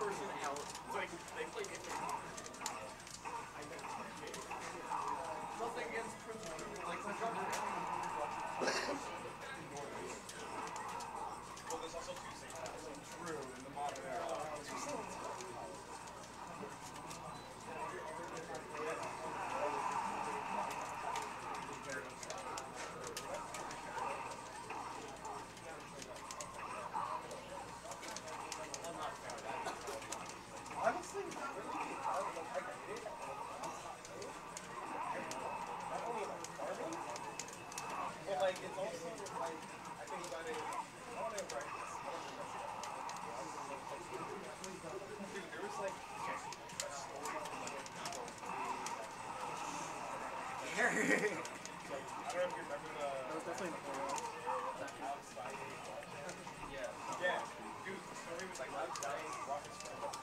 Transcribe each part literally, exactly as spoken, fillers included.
person out. Like they play it. Nothing against Chris. Like the jumper. Well, there's also two things. True in the modern era. Honestly, not really. I don't know. I get it. Not only like farming, but like it's also like I think about it. I want to practice. Dude, there was like a story from like people. I don't know if you remember the. That was definitely the outside. Yeah. Yeah. Dude, the story was like outside rockets.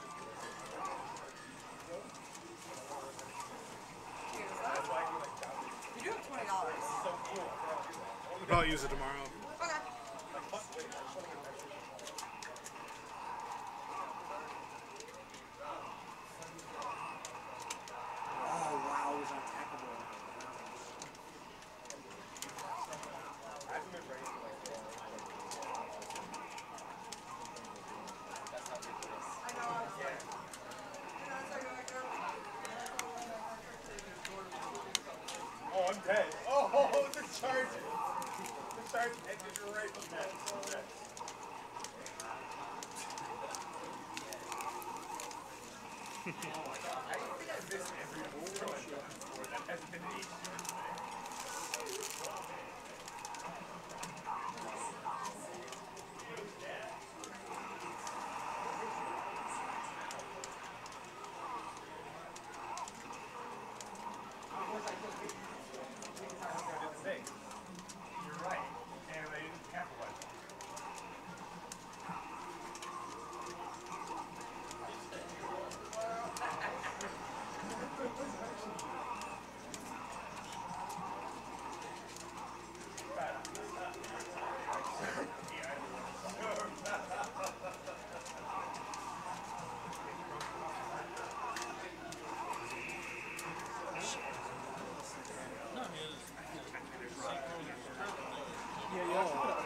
You do have twenty dollars. So cool. I'll probably use it tomorrow. Okay. Oh wow, it was unattackable. I haven't been ready for like that's how they do this. I know. I was Yeah. Oh, I'm dead. Oh, the charge. The charge ended right from that. Oh my god. I think I missed every move I've done before. That has been ages. You're right. And they didn't capitalize on it. Yeah, yeah.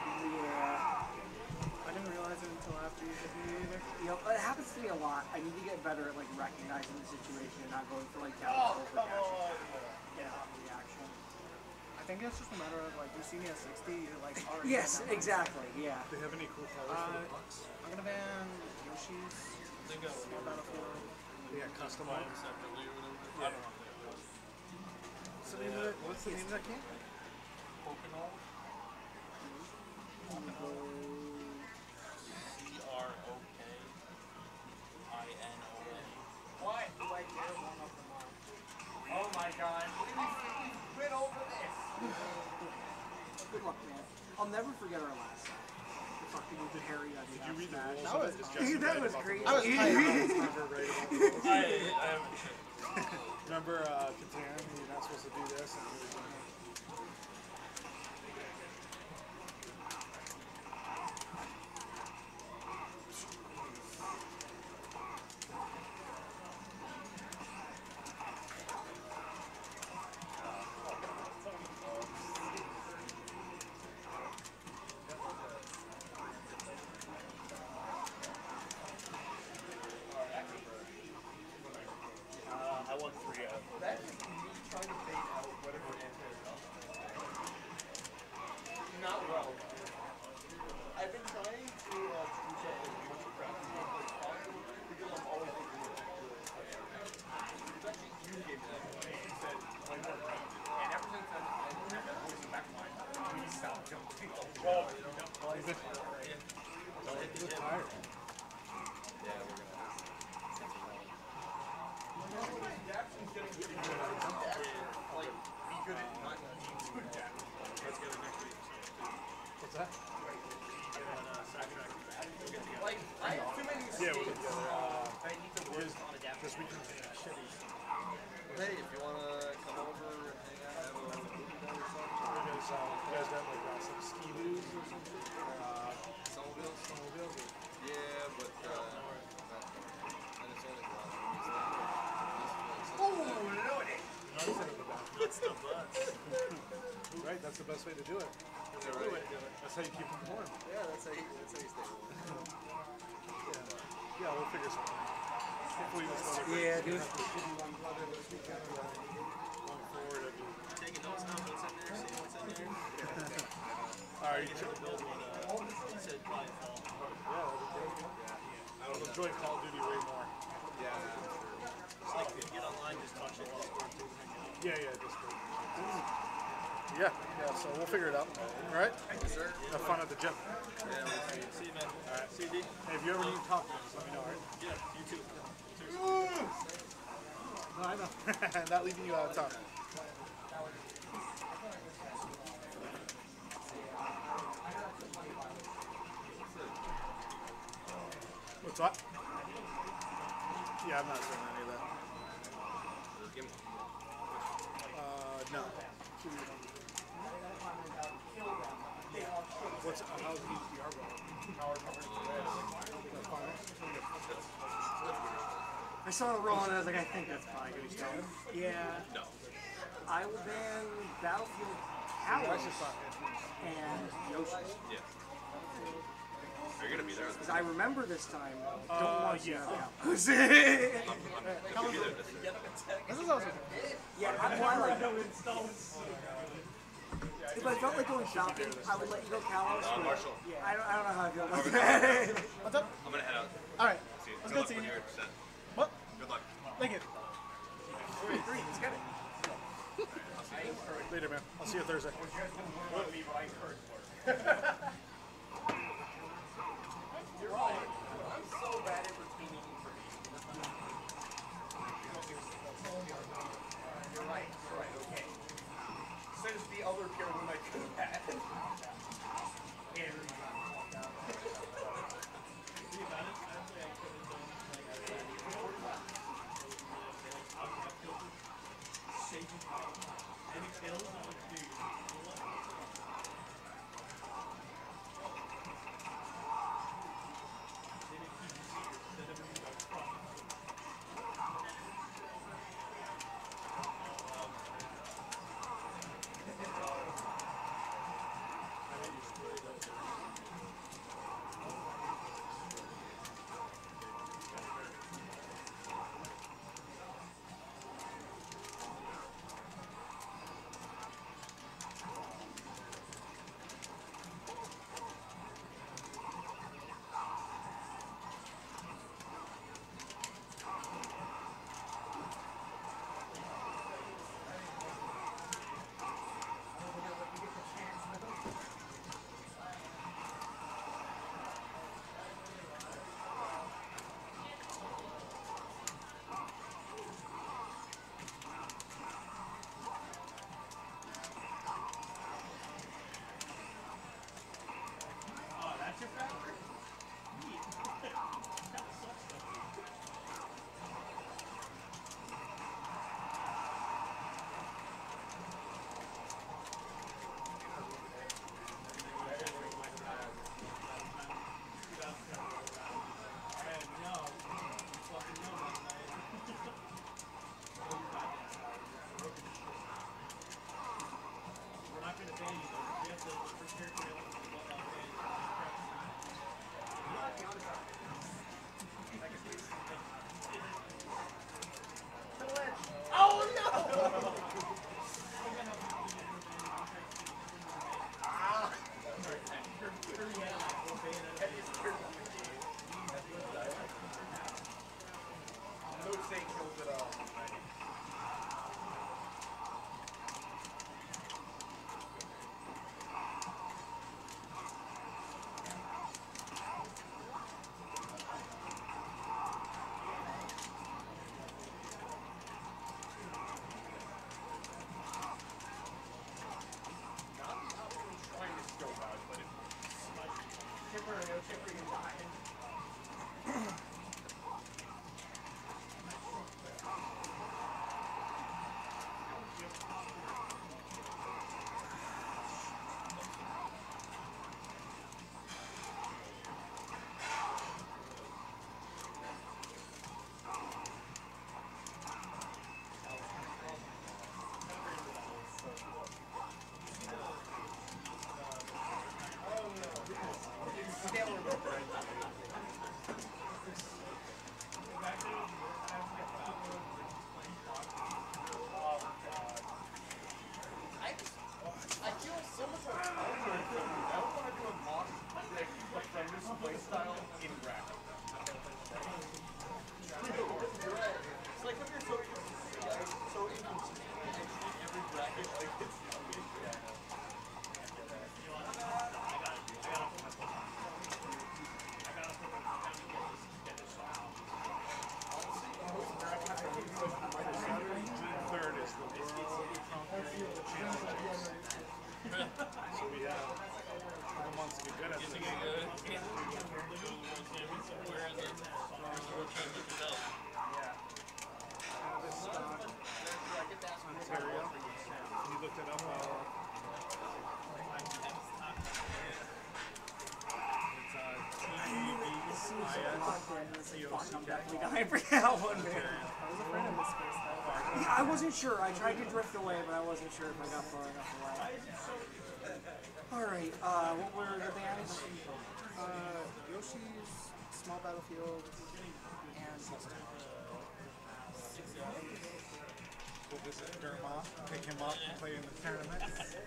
I didn't realize it until after you hit me either. You know, it happens to me a lot. I need to get better at like recognizing the situation and not going for like down Oh, over come reaction. on. Get out of reaction. I think it's just a matter of like you see me at sixty, you're like already. Yes, exactly. Yeah. Do they have any cool colors for the box? I'm gonna ban Yoshi's. They got Small Battlefield. Yeah, custom mine ones. separately or whatever. I don't know what that was. What's the name of that? What's the name of that game? Pocono? C R O K I N O N. Why do I care one of them on? Oh my god. We went over this. Good luck, man. I'll never forget our last time. The fucking with Harry on Did you read the rules? That was- Is Jesse that right was about the crazy. rules? I was Remember right about the rules? I, I haven't checked. Remember uh, Catan, you're not supposed to do this, and you were doing it. Uh, I won three out. That is me trying to fade out whatever answer. That's the best way to do it. That's the only way to do it. That's how you keep them warm. Yeah, that's how you, that's how you stay warm. Yeah, we'll figure something out. Hopefully this weather breaks. Yeah, dude. Going forward, it'll be... Taking notes now, what's in there, see what's in there. All right, you should Build one, uh, he said probably fall. yeah, that'd be great. I would enjoy Call of Duty way more. Yeah. It's like if you get online, just touch it, just go to it, and hang out. Yeah, yeah, just go. Yeah, yeah, so we'll figure it out. All right? Yes, sir. Have fun at the gym. Yeah, we'll see. See you, man. All right. See you, D. Hey, if you ever need to talk to me, just let me know, all right? Yeah, you too. No, I know. Not leaving you out of town. What's that? Yeah, I'm not doing any of that. Uh, no. What's how's the P R going? That's fine. I saw it rolling and I was like, I think that's probably going to be strong. Yeah. No. I will ban Battlefield Yeah, Halo that's just fine. and Yoshi. Yeah. Are you gonna be there? Because I remember this time. Don't Uh, want to yeah. see it now. I'm gonna be there this year. This is awesome. Yeah, I'm why like if I felt like going shopping, I would let you go Kalos. Uh, Marshall, Yeah, I don't, I don't know how I feel about that. What's up? I'm gonna head out. All right. See you. It's Good good luck seeing with you. your set. What? Good luck. Thank you. Three, let's get it. Later, man. I'll see you Thursday. You're right. You're right. Okay. Since the other pure one I could have had. locked in. It's like, fuck, I'm definitely dying for that one, man. I was afraid of this first time. Yeah, I wasn't sure. I tried to drift away, but I wasn't sure if I got far enough away. Alright, uh, what were the bands? Uh, Yoshi's Small Battlefield and Celeste. We'll visit Derma, pick him up, and play in the tournament.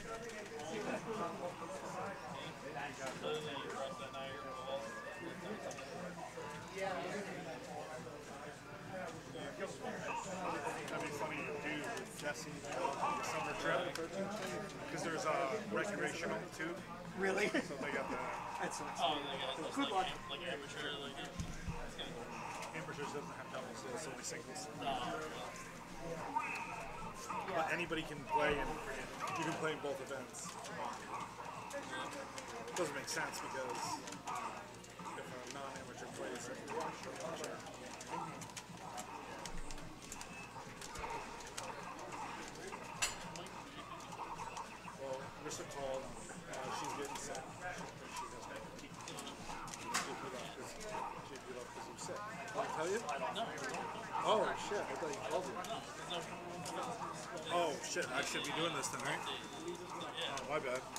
That'd be funny to do with Jesse on the summer trip. Because there's a recreational too. Really? So they got the That sucks. Oh, they got those, Good like, luck. am- like amateur, like it. It's kind of cool. Amateurs doesn't have doubles, so it's only singles. Nah, But anybody can play and you can play in both events. Doesn't make sense because if a non-amateur plays it, well, Mister called, uh, she's getting sick. She has to keep She beat up because she beat up because you're sick. Did I tell you? Oh shit, I thought you called you. Oh shit, I should be doing this then, right? Oh, my bad.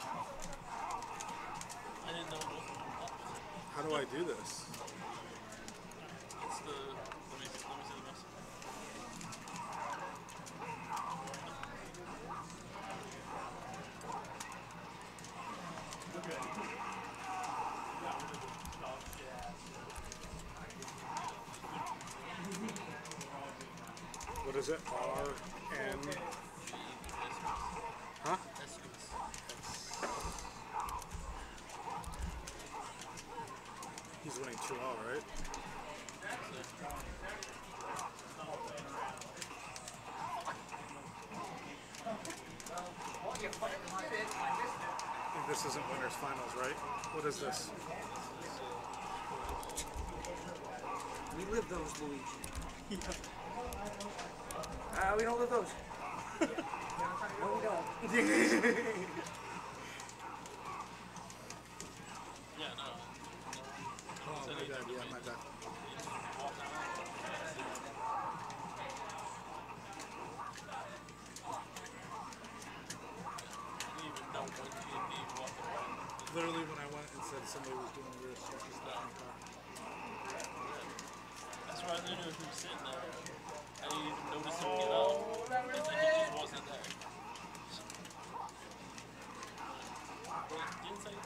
I didn't know both of them were up. How do I do this? It's the. Let me, let me see the rest. What is it? R N. Huh? He's winning two all, right? And this isn't winners finals, right? What is this? We live those, Luigi. Uh, we don't live those. No, we don't. Yeah, no. Oh, my bad, yeah, my bad. Literally, when I went and said somebody was doing weird stuff, he's not in the car. That's why I didn't know who was sitting there. I didn't even notice him get up. And then he just wasn't there. Wait, didn't say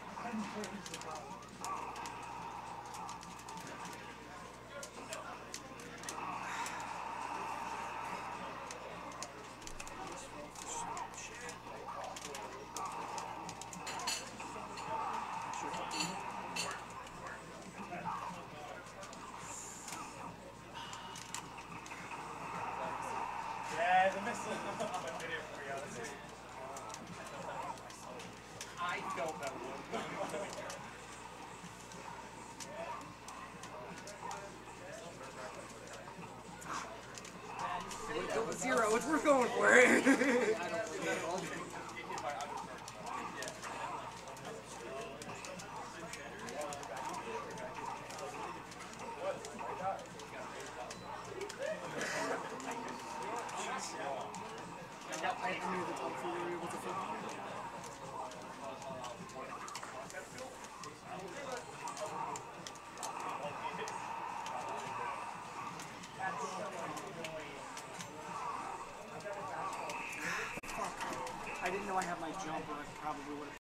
Yeah, the missile. Video for reality. I felt that one. Zero, it's worth going for it. I didn't know I had my jump, or I probably would have